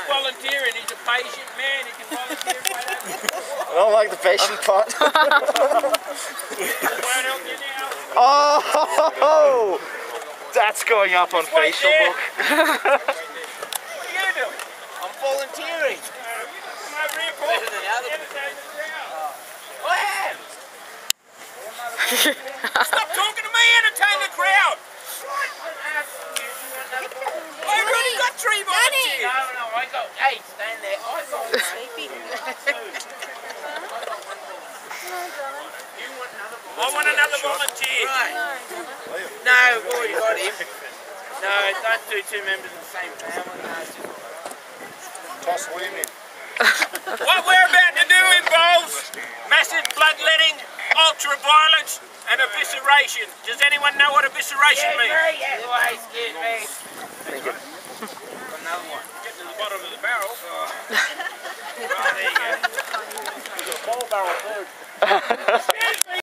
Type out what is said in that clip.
volunteering. He's a patient man. He can volunteer whatever. I don't like the patient part. Oh, that's going up on Facebook. What are you doing? I'm volunteering. Come over here, Paul. Better than the other. Stop talking to me, entertain the crowd. I've already got 3 volunteers. No, I got 8. Stand there. I got 1. I want another volunteer. Right. No, we've already got him. No, don't do 2 members of the same family. No, it's just... Toss William in. What we're about to do involves massive bloodletting, ultra-violence and evisceration. Does anyone know what evisceration means? Yeah, excuse me. Thank you. Another one. Get to the bottom of the barrel. Right, there you go. There's a ball barrel too.